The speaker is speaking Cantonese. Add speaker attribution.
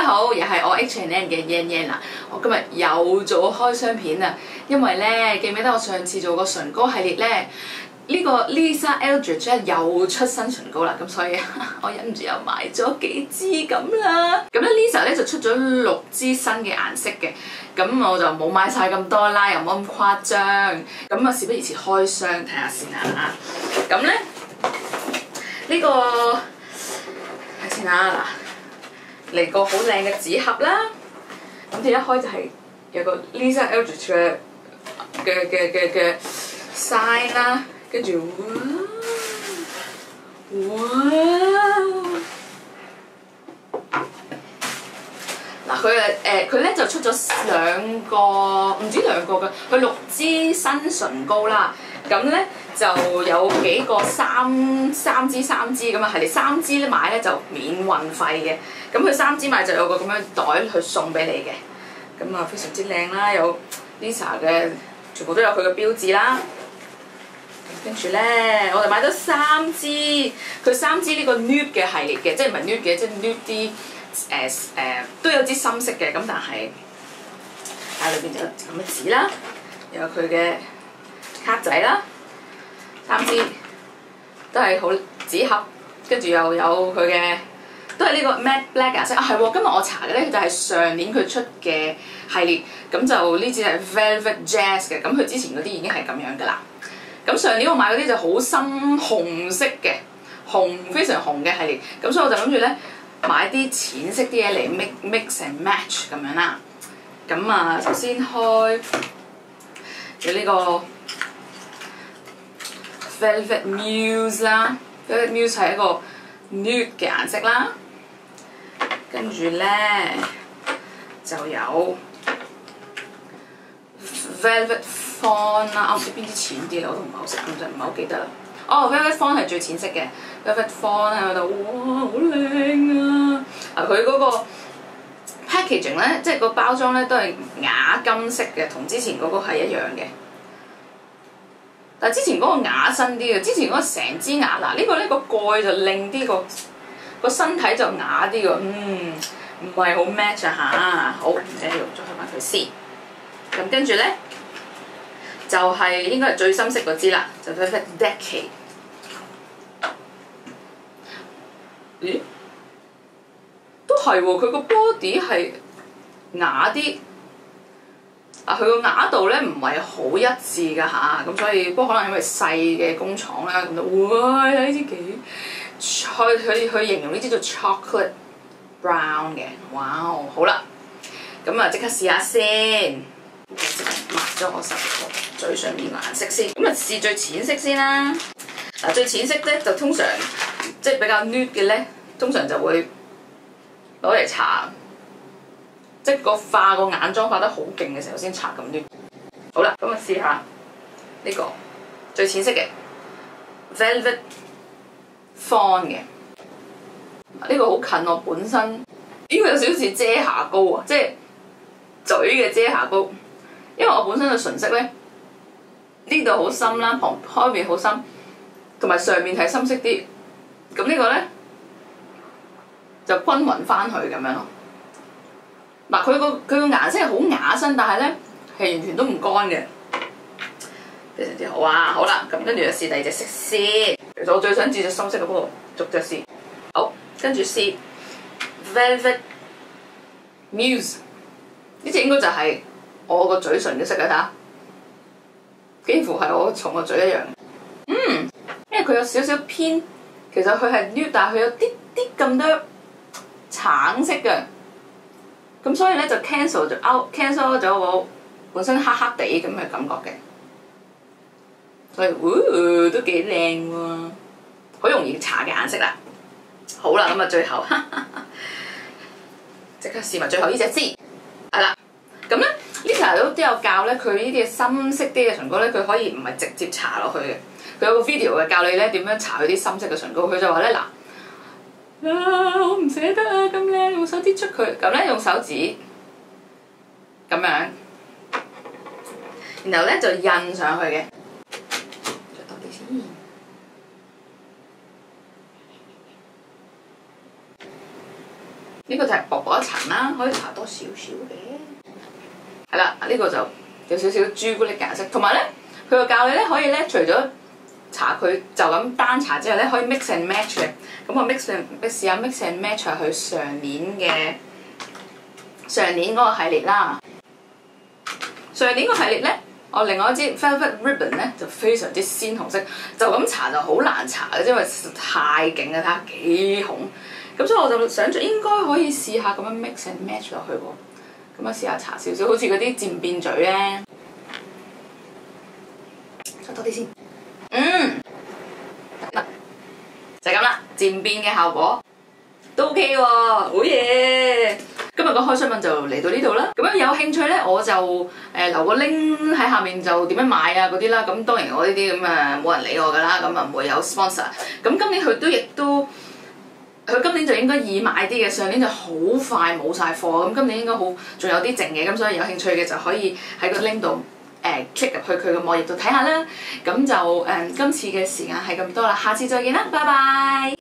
Speaker 1: 好，又係我 H&M 嘅 Yan Yan 啦。我今日又做開箱片啊，因為咧記唔記得我上次做個唇膏系列咧？呢個 Lisa Eldridge 咧又出新唇膏啦，咁所以我忍唔住又買咗幾支咁啦。咁咧 Lisa 咧就出咗6支新嘅顏色嘅，咁我就冇買晒咁多啦，又冇咁誇張。咁啊，事不宜遲開箱睇下先啊。咁咧呢個睇先啊，嗱嚟個好靚嘅紙盒啦。咁佢一開就係有個 Lisa Eldridge 嘅 sign 啦。跟住哇！嗱佢咧就出咗2個，唔止2個嘅，佢6支新唇膏啦。咁咧就有幾個3支咁啊，係你3支買咧就免運費嘅。咁佢3支買就有個咁樣袋去送俾你嘅。咁啊非常之靚啦，有 Lisa 嘅，全部都有佢嘅標誌啦。跟住咧，我哋買咗3支，佢3支呢個 nude 嘅系列嘅，即係唔係 nude 嘅，即係 nude 啲都有支深色嘅，咁但係裏邊就有咁嘅紙啦，有佢嘅卡仔啦，3支都係好紙盒，跟住又有佢嘅都係呢個 matte black 顏色啊，係喎，今日我查嘅咧就係上年佢出嘅系列，咁就呢支係 velvet jazz 嘅，咁佢之前嗰啲已經係咁樣噶啦。咁上年我買嗰啲就好深紅色嘅，非常紅嘅系列，咁所以我就諗住咧買啲淺色啲嘢嚟 mix and match 咁樣啦。咁啊，首先開有呢個 Velvet Muse 啦 ，Velvet Muse 係一個 nude 嘅顏色啦。跟住咧就有 Velvet Fawn 啦，我唔知邊啲淺啲啦，我都唔係好識，唔係好記得啦。哦 ，Velvet Fawn 係最淺色嘅 ，Velvet Fawn 喺度，哇，好靚啊！佢嗰個 packaging 咧，即係個包裝咧都係啞金色嘅，同之前嗰個係一樣嘅。但係之前嗰個啞身啲嘅，之前嗰個成支啞，嗱呢個咧個蓋就靚啲，個身體就啞啲嘅，唔係好 match 啊嚇。好，唔緊要，再開翻佢先。咁跟住咧。就係應該係最深色嗰支啦，就 Velvet Decade。咦？都係喎，佢個 body 係啞啲，佢個啞度咧唔係好一致㗎嚇，咁所以不過可能因為細嘅工廠啦，咁就哇呢支幾，佢形容呢支叫 chocolate brown 嘅，哇好啦，咁啊即刻試下先。抹咗我嘴上面顏色先，咁啊試最淺色先啦。嗱最淺色咧就通常即係比較 nude 嘅咧，通常就會攞嚟搽，即係化個眼妝化得好勁嘅時候先搽咁 nude。好啦，咁啊試下呢個最淺色嘅 Velvet Fawn 嘅，呢個好近我本身，呢個有少少似遮瑕膏啊，即係嘴嘅遮瑕膏。因為我本身嘅唇色咧，呢度好深啦，開面好深，同埋上面係深色啲。咁呢個咧就均勻翻去咁樣咯。嗱，佢個顏色係好啞身，但係咧係完全都唔乾嘅，非常之好啊！好啦，咁跟住就試第2隻色先。其實我最想試隻深色嘅，不過逐隻試。好，跟住試 Velvet Muse， 呢隻應該就係我個嘴唇嘅色啊，睇下，幾乎係我同個嘴一樣。因為佢有少少偏，其實佢係 nude，但係佢有啲咁多橙色嘅，咁所以咧就 cancel 咗我本身黑黑地咁嘅感覺嘅，所以都幾靚喎，好容易搽嘅顏色啦。好啦，咁啊最後即刻試埋最後呢隻先，係啦，咁咧。Lisa 都有教咧，佢呢啲深色啲嘅唇膏咧，佢可以唔係直接搽落去嘅。佢有個 video 嘅教你咧點樣搽佢啲深色嘅唇膏。佢就話咧嗱，我唔捨得啊，咁靚，用手指捽佢，咁咧用手指咁樣，然後咧就印上去嘅。再多啲先。 呢個就係薄薄一層啦，可以搽多少少嘅。係啦，呢個就有少少朱古力顏色，同埋咧佢個教你咧可以咧除咗搽佢就咁單搽之後咧，可以 mix and match 嘅。咁我試下 mix and match 佢上年嗰個系列啦。上年個系列咧，我另外一支 Velvet Ribbon 咧就非常之鮮紅色，就咁搽就好難搽嘅，因為太勁啦，睇下幾紅。咁所以我就想著應該可以試下咁樣 mix and match 落去喎。咁啊試下搽少少，好似嗰啲漸變嘴咧，搽多啲先。就係咁啦，漸變嘅效果都 OK 喎，好嘢！今日個開箱品就嚟到呢度啦。咁樣有興趣咧，我就留個 link 喺下面，就點樣買啊嗰啲啦。咁當然我呢啲咁冇人理我㗎啦，咁啊唔會有 sponsor。咁今年佢今年就應該易買啲嘅，上年就好快冇晒貨，咁今年應該仲有啲剩嘅，咁所以有興趣嘅就可以喺個 link 度click 入去佢個網頁度睇下啦。咁就今次嘅時間係咁多啦，下次再見啦，拜拜。